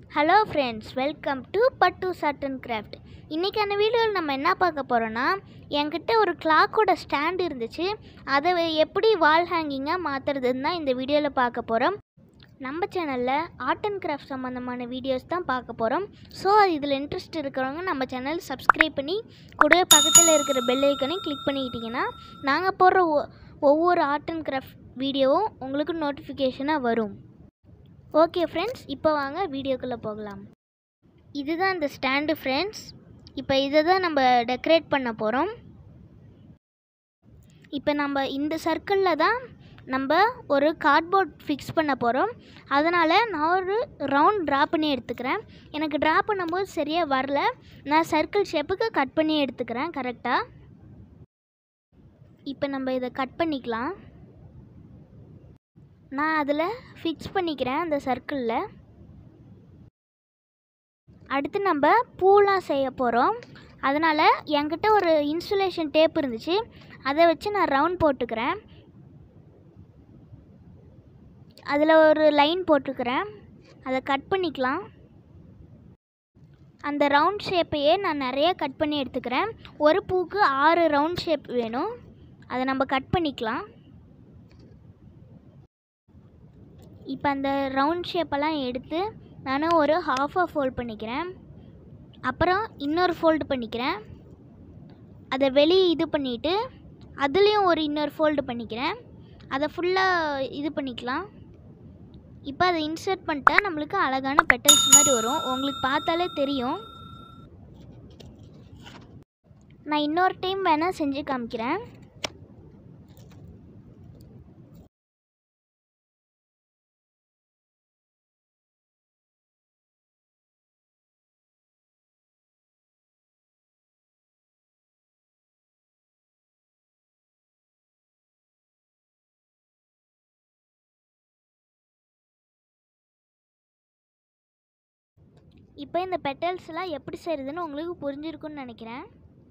Hello friends, welcome to Pattu's art and craft. இன்றைக்கான வீடியோவில் நம்ம என்ன பார்க்க போகிறோன்னா, என்கிட்ட ஒரு கிளாக்கோட ஸ்டாண்ட் இருந்துச்சு. அதை எப்படி வால் ஹேங்கிங்காக மாற்றுறதுன்னு தான் இந்த வீடியோவில் பார்க்க போகிறோம். நம்ம சேனலில் ஆர்ட் அண்ட் கிராஃப்ட் சம்மந்தமான வீடியோஸ் தான் பார்க்க போகிறோம். ஸோ இதில் இன்ட்ரெஸ்ட் இருக்கிறவங்க நம்ம சேனல் சப்ஸ்கிரைப் பண்ணி கூடவே பக்கத்தில் இருக்கிற பெல் ஐக்கனையும் கிளிக் பண்ணிக்கிட்டிங்கன்னா நாங்கள் போடுற ஒவ்வொரு ஆர்ட் அண்ட் கிராஃப்ட் வீடியோவும் உங்களுக்கு நோட்டிஃபிகேஷனாக வரும். ஓகே ஃப்ரெண்ட்ஸ், இப்போ வாங்க வீடியோக்குள்ளே போகலாம். இதுதான் இந்த ஸ்டாண்டு ஃப்ரெண்ட்ஸ். இப்போ இதை தான் நம்ம டெக்கரேட் பண்ண போகிறோம். இப்போ நம்ம இந்த சர்க்கிளில் தான் நம்ம ஒரு கார்ட்போர்ட் ஃபிக்ஸ் பண்ண போகிறோம். அதனால் நான் ஒரு ரவுண்ட் ட்ரா பண்ணி எடுத்துக்கிறேன். எனக்கு ட்ரா பண்ணும்போது சரியாக வரல, நான் சர்க்கிள் ஷேப்புக்கு கட் பண்ணி எடுத்துக்கிறேன் கரெக்டாக. இப்போ நம்ம இதை கட் பண்ணிக்கலாம். நான் அதில் ஃபிக்ஸ் பண்ணிக்கிறேன் அந்த சர்க்கிளில். அடுத்து நம்ம பூலாம் செய்ய போகிறோம். அதனால் என்கிட்ட ஒரு இன்சுலேஷன் டேப் இருந்துச்சு, அதை வச்சு நான் ரவுண்ட் போட்டுக்கிறேன். அதில் ஒரு லைன் போட்டுக்கிறேன், அதை கட் பண்ணிக்கலாம். அந்த ரவுண்ட் ஷேப்பையே நான் நிறைய கட் பண்ணி எடுத்துக்கிறேன். ஒரு பூக்கு 6 ரவுண்ட் ஷேப் வேணும், அதை நம்ம கட் பண்ணிக்கலாம். இப்போ அந்த ரவுண்ட் ஷேப்பெல்லாம் எடுத்து நான் ஒரு ஹாஃபாக ஃபோல்ட் பண்ணிக்கிறேன். அப்புறம் இன்னொரு ஃபோல்டு பண்ணிக்கிறேன். அதை வெளியே இது பண்ணிவிட்டு அதுலேயும் ஒரு இன்னொரு ஃபோல்டு பண்ணிக்கிறேன். அதை ஃபுல்லாக இது பண்ணிக்கலாம். இப்போ அதை இன்சர்ட் பண்ணிட்டா நம்மளுக்கு அழகான பெட்டல்ஸ் மாதிரி வரும். உங்களுக்கு பார்த்தாலே தெரியும். நான் இன்னொரு டைம் வேணால் செஞ்சு காமிக்கிறேன். இப்போ இந்த பெட்டல்ஸ்லாம் எப்படி செய்கிறதுன்னு உங்களுக்கு புரிஞ்சிருக்குன்னு நினைக்கிறேன்.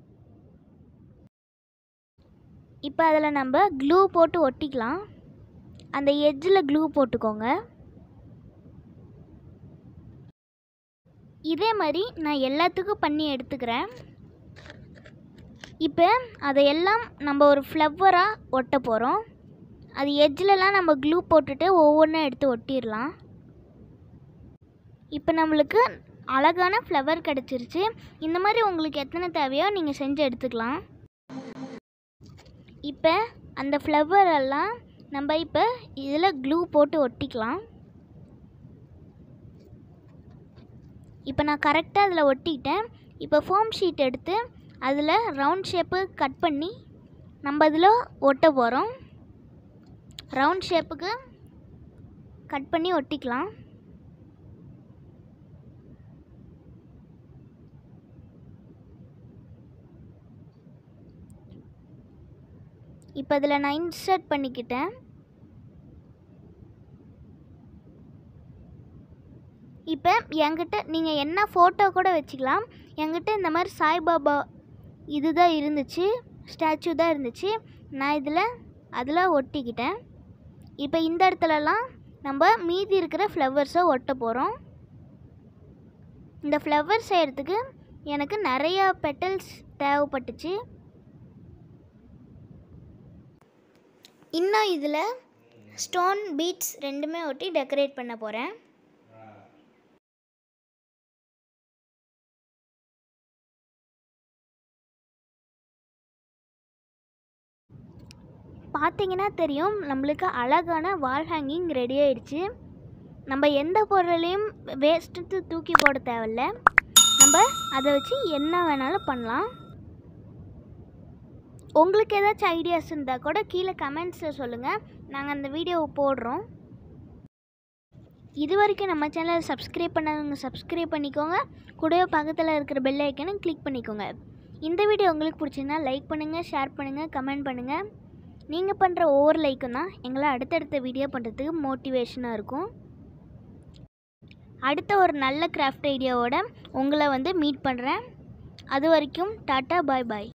இப்போ அதில் நம்ம க்ளூ போட்டு ஒட்டிக்கலாம். அந்த எட்ஜில் க்ளூ போட்டுக்கோங்க. இதே மாதிரி நான் எல்லாத்துக்கும் பண்ணி எடுத்துக்கிறேன். இப்போ அதையெல்லாம் நம்ம ஒரு ஃப்ளவராக ஒட்ட போகிறோம். அது எட்ஜிலலாம் நம்ம க்ளூ போட்டுட்டு ஒவ்வொன்றா எடுத்து ஒட்டிடலாம். இப்போ நம்மளுக்கு அழகான ஃப்ளவர் கிடச்சிருச்சு. இந்த மாதிரி உங்களுக்கு எத்தனை தேவையோ நீங்கள் செஞ்சு எடுத்துக்கலாம். இப்போ அந்த ஃப்ளவரெல்லாம் நம்ம இப்போ இதில் க்ளூ போட்டு ஒட்டிக்கலாம். இப்போ நான் கரெக்டாக அதில் ஒட்டிக்கிட்டேன். இப்போ ஃபோம் ஷீட் எடுத்து அதில் ரவுண்ட் ஷேப்பு கட் பண்ணி நம்ம அதில் ஒட்ட போகிறோம். ரவுண்ட் ஷேப்புக்கு கட் பண்ணி ஒட்டிக்கலாம். இப்போ அதில் நான் இன்சர்ட் பண்ணிக்கிட்டேன். இப்போ என்கிட்ட நீங்கள் என்ன ஃபோட்டோ கூட வச்சுக்கலாம். என்கிட்ட இந்த மாதிரி சாய்பாபா இதுதான் இருந்துச்சு, ஸ்டாச்சு தான் இருந்துச்சு. நான் அதில் ஒட்டிக்கிட்டேன். இப்போ இந்த இடத்துலலாம் நம்ம மீதி இருக்கிற ஃப்ளவர்ஸை ஒட்ட போகிறோம். இந்த ஃப்ளவர் செய்கிறதுக்கு எனக்கு நிறையா பெட்டல்ஸ் தேவைப்பட்டுச்சு. இன்னும் இதில் ஸ்டோன் பீட்ஸ் ரெண்டுமே ஒட்டி டெக்கரேட் பண்ண போகிறேன். பார்த்தீங்கன்னா தெரியும், நம்மளுக்கு அழகான வால் ஹேங்கிங் ரெடி ஆயிடுச்சு. நம்ம எந்த பொருளையும் வேஸ்ட்டு தூக்கி போட தேவையில்ல. நம்ம அதை வச்சு என்ன வேணாலும் பண்ணலாம். உங்களுக்கு ஏதாச்சும் ஐடியாஸ் இருந்தால் கூட கீழே கமெண்ட்ஸில் சொல்லுங்கள், நாங்கள் அந்த வீடியோவை போடுறோம். இது வரைக்கும் நம்ம சேனலை சப்ஸ்கிரைப் பண்ணாதவங்க சப்ஸ்கிரைப் பண்ணிக்கோங்க. கூடவே பக்கத்தில் இருக்கிற பெல் ஐக்கனை கிளிக் பண்ணிக்கோங்க. இந்த வீடியோ உங்களுக்கு பிடிச்சிருந்தா லைக் பண்ணுங்கள், ஷேர் பண்ணுங்கள், கமெண்ட் பண்ணுங்கள். நீங்கள் பண்ணுற ஒவ்வொரு லைக்கும் தான் எங்களை அடுத்தடுத்த வீடியோ பண்ணுறதுக்கு மோட்டிவேஷனாக இருக்கும். அடுத்த ஒரு நல்ல கிராஃப்ட் ஐடியாவோட உங்களை மீட் பண்ணுறேன். அது வரைக்கும் டாட்டா, பாய் பாய்.